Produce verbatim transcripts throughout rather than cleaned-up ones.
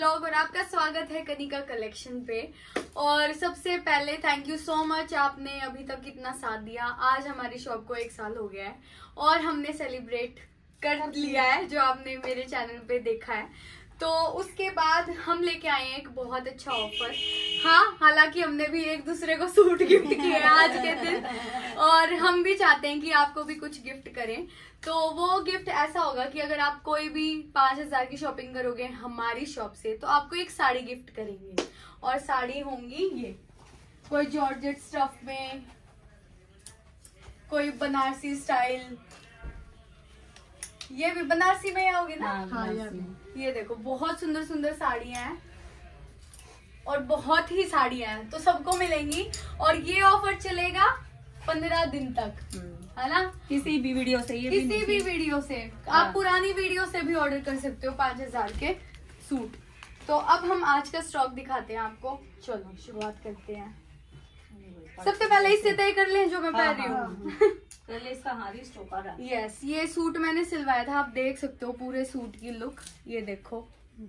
Vlog और आपका स्वागत है कनिका कलेक्शन पे। और सबसे पहले थैंक यू सो मच, आपने अभी तक इतना साथ दिया। आज हमारी शॉप को एक साल हो गया है और हमने सेलिब्रेट कर लिया है, जो आपने मेरे चैनल पे देखा है। तो उसके बाद हम लेके आए हैं एक बहुत अच्छा ऑफर। हाँ, हालांकि हमने भी एक दूसरे को सूट गिफ्ट किए हैं आज के दिन, और हम भी चाहते हैं कि आपको भी कुछ गिफ्ट करें। तो वो गिफ्ट ऐसा होगा कि अगर आप कोई भी पांच हजार की शॉपिंग करोगे हमारी शॉप से, तो आपको एक साड़ी गिफ्ट करेंगे। और साड़ी होंगी ये कोई जॉर्जेट स्टफ में, कोई बनारसी स्टाइल। ये भी बनारसी में आओगे ना? हाँ, ये देखो बहुत सुंदर सुंदर साड़ियां हैं और बहुत ही साड़ियां हैं, तो सबको मिलेंगी। और ये ऑफर चलेगा पंद्रह दिन तक, है ना? किसी भी वीडियो से, ये किसी भी, भी वीडियो से हाँ। आप पुरानी वीडियो से भी ऑर्डर कर सकते हो पांच हजार के सूट। तो अब हम आज का स्टॉक दिखाते हैं आपको। चलो शुरुआत करते हैं। सबसे पहले इससे तय कर लें जो मैं हाँ, पहन रही हाँ, हूँ। पहले इसका हारी स्टॉक आ रहा है। यस, ये सूट मैंने सिलवाया था, आप देख सकते हो पूरे सूट की लुक। ये देखो,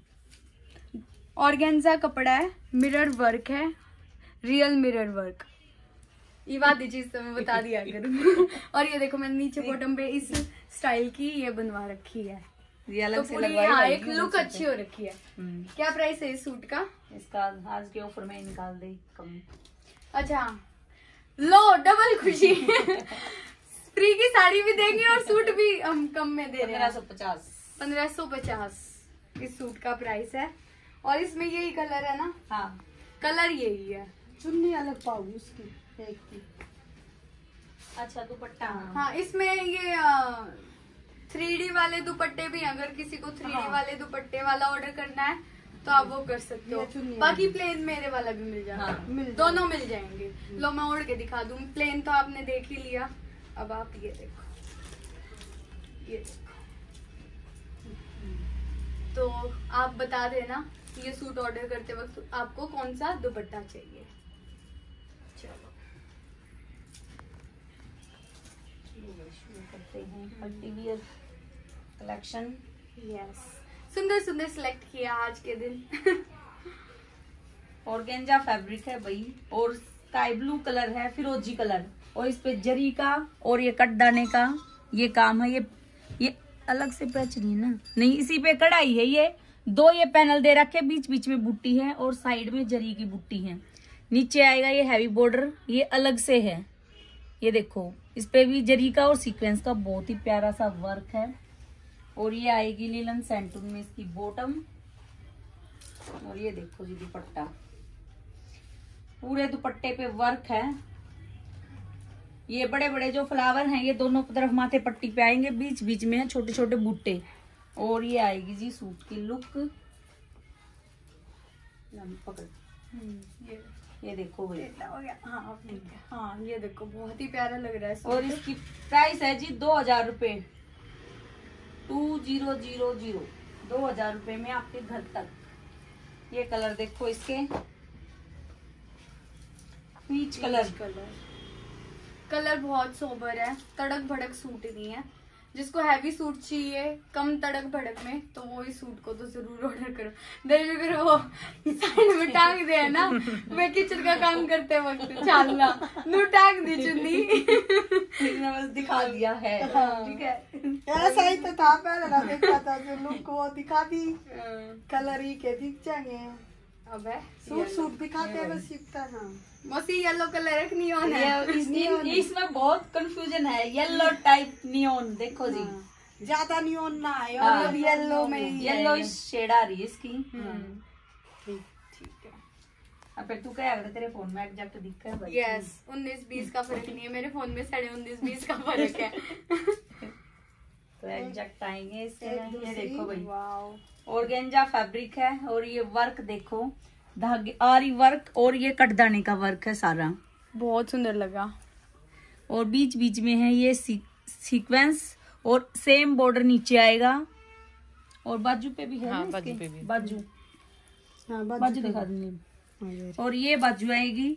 ऑर्गेन्जा कपड़ा है, मिरर वर्क है, रियल मिरर वर्क। ये बात चीज तो मैं बता दिया करूँ। और ये देखो मैंने नीचे बॉटम पे इस स्टाइल की ये बनवा रखी है। ये अलग तो से पूरी लगवाई हाँ, हुई एक है, लुक अलग अच्छी से। हो रखी है। क्या प्राइस है इस सूट का? इसका आज के ऑफर में निकाल दे कम। अच्छा, लो डबल खुशी। फ्री की साड़ी भी देंगे और सूट भी हम कम में दे रहे पंद्रह हैं। सौ पचास पंद्रह सौ पचास इस सूट का प्राइस है। और इसमें यही कलर है ना? हाँ, कलर यही है। चुन्नी अलग पाऊंगी उसकी एक की। अच्छा दुपट्टा। हाँ, इसमें ये थ्री डी वाले दुपट्टे भी हैं। अगर किसी को थ्री डी हाँ। वाले दुपट्टे वाला ऑर्डर करना है तो आप वो कर सकते ये चुन्नी हो। बाकी वाली। प्लेन मेरे वाला भी मिल जाएगा। हाँ, मिल दोनों मिल जाएंगे। लो मैं ओढ़ के दिखा दूं। प्लेन तो आपने देख ही लिया, अब आप ये देखो, ये देखो। तो आप बता देना ये सूट ऑर्डर करते वक्त आपको कौन सा दुपट्टा चाहिए। चलो शुरू करते हैं पार्टी वियर कलेक्शन। यस, सुंदर सुंदर सिलेक्ट किया आज के दिन। ऑर्गेन्जा फैब्रिक है भाई, और स्काई ब्लू कलर है, फिरोजी कलर, और इस पे जरी का और ये कटदाने का ये काम है। ये ये अलग से पैच नहीं है ना? नहीं, इसी पे कढ़ाई है। ये दो ये पैनल दे रखे, बीच बीच में बुट्टी है और साइड में जरी की बुट्टी है। नीचे आएगा ये हैवी बॉर्डर, ये अलग से है। ये देखो, इस पे भी जरी का और सीक्वेंस का बहुत ही प्यारा सा वर्क है। और ये आएगी लीलन सेंटून में इसकी बॉटम। और ये देखो जी दुपट्टा, पूरे दुपट्टे पे वर्क है। ये बड़े बड़े जो फ्लावर हैं ये दोनों तरफ माथे पट्टी पे आएंगे, बीच बीच में है छोटे छोटे बूटे। और ये आएगी जी सूट की लुक। पकड़, ये ये देखो भाई। हो गया। हाँ ठीक है। हाँ, ये देखो बहुत ही प्यारा लग रहा है सूट। और इसकी प्राइस है जी दो हजार रुपये। टू जीरो जीरो जीरो दो हजार रुपये में आपके घर तक। ये कलर देखो इसके, पीच कलर। कलर कलर बहुत सोबर है, तड़क भड़क सूट नहीं है। जिसको हैवी सूट चाहिए कम तड़क भड़क में, तो वो इस सूट को तो जरूर ऑर्डर करो। दे फिर वो साइड में टांग दे है ना, मैं किचन का काम करते वक्त चालना नू टांग दी चुन्नी। मैंने बस दिखा दिया है। हाँ। ठीक है, ऐसा ही तो था पहले ना, देखा था जो लुक वो दिखा दी, कलर ही के दिख जाएंगे। अब है सूट सूट दिखाते हैं बस सीखता है। मौसी येलो कलर रख नियॉन है। ये इस, इन, इसमें बहुत कंफ्यूजन है। येलो टाइप नियॉन देखो जी, ज्यादा नियॉन ना है हाँ। और येलो में ही है। येलो शेड आ रही है इसकी। ठीक ठीक है। अब फिर तू क्या अगर तेरे फोन में एग्जैक्ट दिख रहा है? यस, उन्नीस बीस का फर्क नहीं है, मेरे फोन में साढ़े उन्नीस बीस का फर्क है। तो एग्जैक्ट आएंगे इसके। ये देखो भाई, वाओ, ऑर्गेन्जा फैब्रिक है। और ये वर्क देखो, धागे आरी वर्क और ये कटदाने का वर्क है सारा, बहुत सुंदर लगा। और बीच बीच में है ये सी, सीक्वेंस, और सेम बॉर्डर नीचे आएगा। और बाजू पे भी है हाँ, ना बाजू इसके? पे भी। बाजू हाँ, बाजू दिखा दूंगी। और ये बाजू आएगी।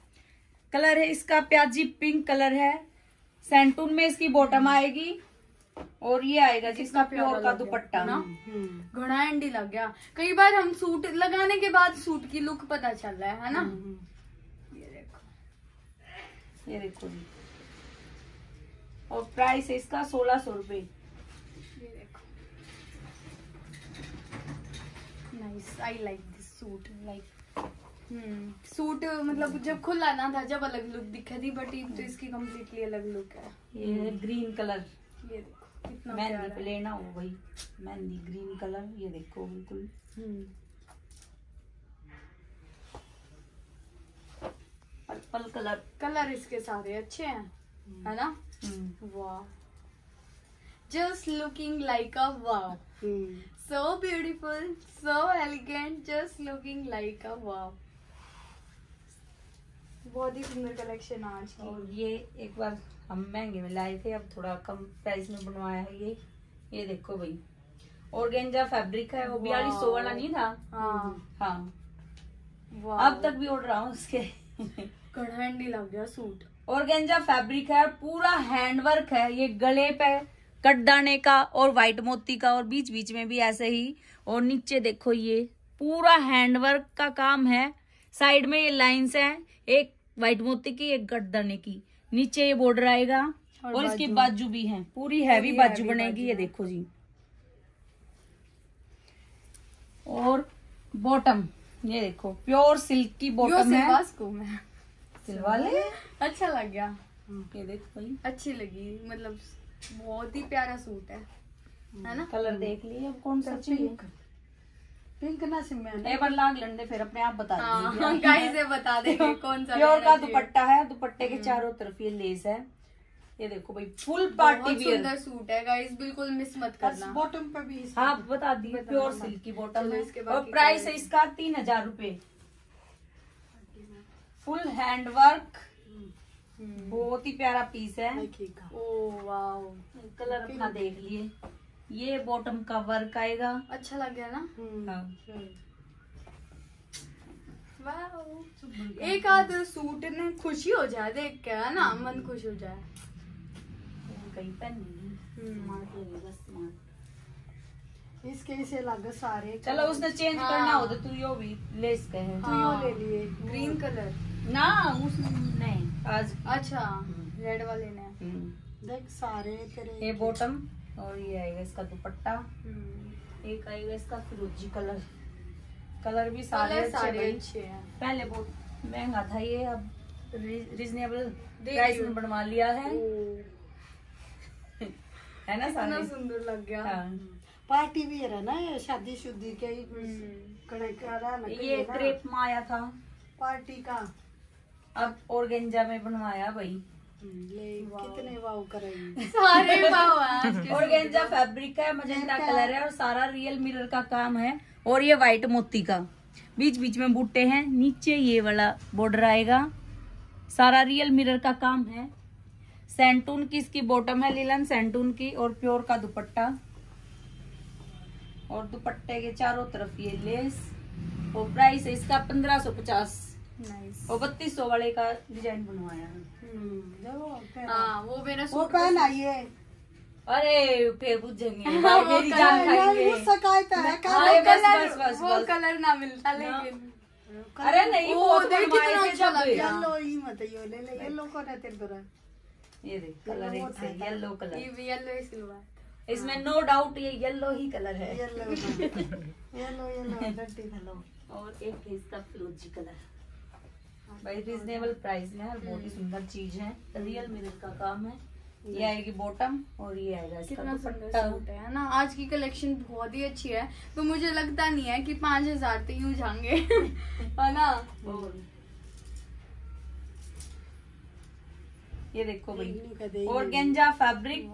कलर है इसका प्याजी पिंक कलर है। सेंटून में इसकी बॉटम आएगी और ये आएगा जिसका प्योर का दुपट्टा ना, घना एंडी लग गया। कई बार हम सूट लगाने के बाद सूट की लुक पता चल रहा है है ना। ये देखो, ये देखो जी, और प्राइस है इसका सोलह सौ रुपए। ये देखो, nice, I like this suit. Like hmm suit मतलब जब खुला ना था जब अलग लुक दिखा थी, बट तो इसकी कम्प्लीटली अलग लुक है। ये है ग्रीन कलर, ये देखो कितना मेहंदी प्यारा पे है। लेना हो भाई, मेहंदी ग्रीन कलर। ये देखो बिल्कुल हम्म पर्पल कलर। कलर इसके सारे अच्छे हैं है ना। वाह, just looking like a wow, so beautiful, so elegant, just looking like a wow। बहुत ही सुंदर कलेक्शन आज की। और ये एक बार हम महंगे में लाए थे, अब थोड़ा कम प्राइस में बनवाया है ये। ये देखो भाई, ऑर्गेन्जा फैब्रिक है, वो बयालीस सौ वाला नहीं था। हाँ हाँ, वाह, अब तक भी ओढ़ रहा हूँ उसके। घना हैंडी लग गया सूट। ऑर्गेन्जा फैब्रिक है, पूरा हैंडवर्क है। ये गले पे कटदाने का और व्हाइट मोती का, और बीच बीच में भी ऐसे ही। और नीचे देखो ये पूरा हैंडवर्क का काम है। साइड में ये लाइंस हैं, एक व्हाइट मोती की एक कटदाने की। नीचे ये बॉर्डर आएगा और, और इसकी बाजू भी है, पूरी हैवी बाजू बनेगी। ये देखो जी, और बॉटम ये देखो प्योर सिल्क की बॉटम है। को मैं सिलवाले अच्छा लग गया, ये देखो भाई, अच्छी लगी। मतलब बहुत ही प्यारा सूट है है ना। कलर देख लिए, अब कौन सा चाहिए? पिंक ना सिमरन, एक बार लाग लंडे फिर अपने आप बता दीजिए। हाँ, गाइस ये बता देंगे कौन सा प्योर लेना का चाहिए। दुपट्टा है, दुपट्टे के चारों तरफ ये लेस है। ये देखो भाई, फुल पार्टी बहुत वियर। सुंदर सूट है गाइस, बिल्कुल मिस मत करना। बॉटम पे भी हाँ बता दी, प्योर सिल्क की बॉटम चलो है। इसके और बाकी प्राइस कलर। है इसका तीन हजार रूपए। फुल हैंडवर्क, बहुत ही प्यारा पीस है। ओ वाओ, कलर अपना देख लिए। ये बॉटम का वर्क आएगा। अच्छा लग गया ना। हाँ। वाओ, एक आध सूट ने खुशी हो जाए देख के है ना, मन खुश हो जाए। कहीं पेन नहीं, स्मार्ट लगेगा, स्मार्ट। इसके इसे लग सारे। चलो उसने चेंज हाँ। करना हो तो तू यो भी लेस कहे। तू यो ले लिए ग्रीन कलर ना उसने नहीं आज। अच्छा, रेड वाले ने। देख सारे तेरे। ये बॉटम और ये आएगा इसका दुपट्टा। हम्म, एक आएगा इसका फिरोजी कलर। कलर भी सारे कलर अच्छे सारे भाई। अच्छे हैं। पहले बहुत महंगा था ये, अब रिजनेबल दे प्राइस दियो। में बनवा लिया है। ओ, है ना इतना सारे। सुंदर लग गया। हाँ। पार्टी वियर है ना ये, शादी शुदी के हम्म, कड़े करा ना ये क्रेप में आया था, पार्टी का। अब ऑर्गेन्जा में बनवाया भाई। ले कितने वाव करेंगे। सारे वाव हैं आज के ऑर्गेन्जा फैब्रिक है, मजेंटा कलर है, और सारा रियल मिरर का काम है। और ये व्हाइट मोती का, बीच बीच में बूटे हैं। नीचे ये वाला बॉर्डर आएगा, सारा रियल मिरर का काम है। सैंटून की इसकी बॉटम है, लिलन सैंटून की, और प्योर का दुपट्टा। और दुपट्टे के चारों तरफ ये लेस। और प्राइस है इसका पंद्रह सौ पचास। नाइस। और बत्तीस सौ वाले का डिजाइन बनवाया है। हाँ, वो मेरा वो सूट पहन आइए। अरे फिर बुझेंगे भाई, मेरी जान खाएंगे। शिकायत है हाँ, वो बस, कलर बस, बस, वो बस। कलर ना मिलता ना। लेकिन अरे नहीं, ओ, वो तो देख बनवाए कितना थे अच्छा जब। लग गया। येलो ही मत यो ले ले, येलो को ना तेरे तरह। ये देख कलर एक से येलो कलर। ये येलो सिल्वर। इसमें नो डाउट ये येलो ही कलर है। येलो येलो येलो डट्टी हेलो। और एक है इसका फिरोजी कलर। भाई रिजनेबल प्राइस में है, बहुत ही सुंदर चीज है, रियल मिरर का काम है। ये आएगी बॉटम और ये आएगा इसका कितना सुंदर दुपट्टा। सूट है ना। आज की कलेक्शन बहुत ही अच्छी है, तो मुझे लगता नहीं है कि पाँच हजार तो यूं जाएंगे है ना। और ये देखो भाई, भाई ऑर्गेन्जा फैब्रिक,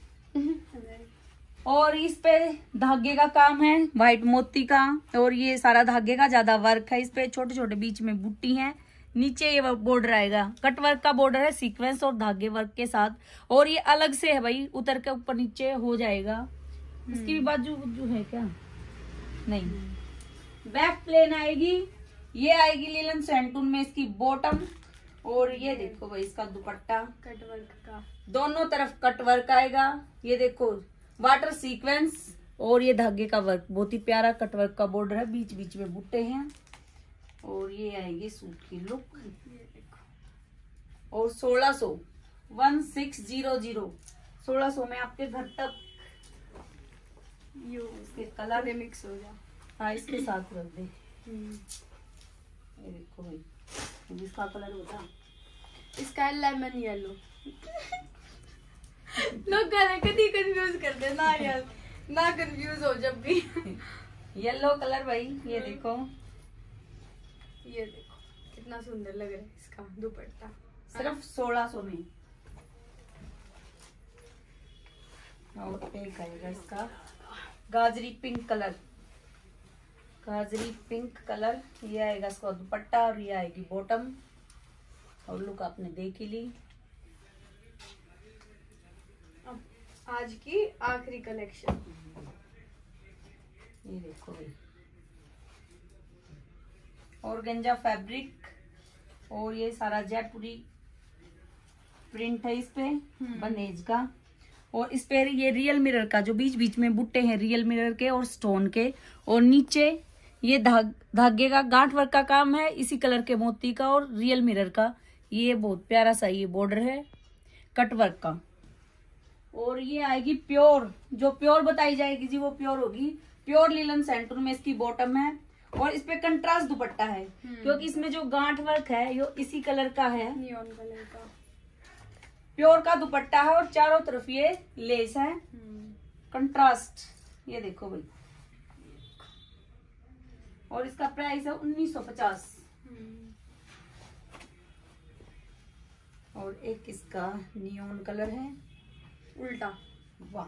और इस पे धागे का काम है, व्हाइट मोती का। और ये सारा धागे का ज्यादा वर्क है। इस पे छोटे छोटे बीच में बूटी है। नीचे ये बॉर्डर आएगा, कट वर्क का बॉर्डर है, सीक्वेंस और धागे वर्क के साथ। और ये अलग से है भाई, उतर के ऊपर नीचे हो जाएगा। इसकी भी बाजू जो है क्या नहीं, बैक प्लेन आएगी। ये आएगी लीलन सैंटून में इसकी बॉटम। और ये देखो भाई इसका दुपट्टा, कट वर्क का। दोनों तरफ कट वर्क आएगा। ये देखो वाटर सीक्वेंस और ये धागे का वर्क, बहुत ही प्यारा कटवर्क का बॉर्डर है, बीच बीच में बूटे हैं। और ये आएगी सूट की लुक। और सोलह सौ वन सिक्स जीरो जीरो सोलह सौ में आपके घर तक। यू इसके कलर मिक्स हो जा। हाँ, इसके साथ रख दे। ये देखो भाई, इसका कलर होता, इसका है लेमन येलो। लोग गले कभी कंफ्यूज करते हैं ना यार, ना कंफ्यूज हो जब भी। येलो कलर भाई। ये देखो, ये देखो कितना सुंदर लग रहा है इसका दुपट्टा, सिर्फ सोलह सौ में। और एक आएगा इसका गाजरी पिंक कलर, गाजरी पिंक कलर। ये आएगा इसका दुपट्टा और ये आएगी बॉटम। और लुक आपने देख ही ली। अब आज की आखिरी कलेक्शन, ये देखो भाई, ऑर्गेंजा फैब्रिक और ये सारा जयपुरी प्रिंट है इस पे, बनेज का। और इस पे ये रियल मिरर का जो बीच बीच में बुट्टे हैं रियल मिरर के और स्टोन के। और नीचे ये धाग धागे का गांठ वर्क का काम है, इसी कलर के मोती का और रियल मिरर का। ये बहुत प्यारा सा ये बॉर्डर है कट वर्क का। और ये आएगी प्योर, जो प्योर बताई जाएगी जी वो प्योर होगी। प्योर लिलन सेंटूर में इसकी बॉटम है और इस पे कंट्रास्ट दुपट्टा है, क्योंकि इसमें जो गांठ वर्क है ये इसी कलर का है, नियॉन कलर का प्योर का दुपट्टा है। और चारों तरफ ये लेस है कंट्रास्ट। ये देखो भाई, और इसका प्राइस है उन्नीस सौ पचास। और एक इसका नियॉन कलर है, उल्टा, वाह।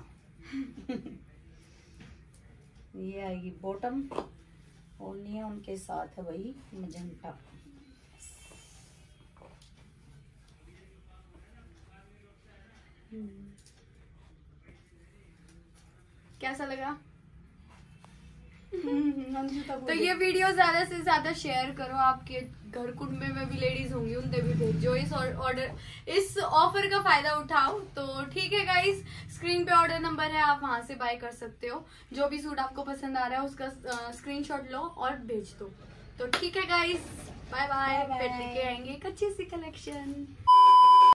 ये आएगी बॉटम और नियॉन के साथ है वही मजेंटा। कैसा लगा? तो तो ये वीडियो ज्यादा से ज्यादा शेयर करो, आपके घर कुटुंबे में भी लेडीज होंगी, उनसे भी भेजो, इस ऑर्डर इस ऑफर का फायदा उठाओ। तो ठीक है गाइस, स्क्रीन पे ऑर्डर नंबर है, आप वहां से बाय कर सकते हो। जो भी सूट आपको पसंद आ रहा है उसका स्क्रीनशॉट लो और भेज दो। तो ठीक है गाइस, बाय बाय। फिर लेके आएंगे एक अच्छी सी कलेक्शन।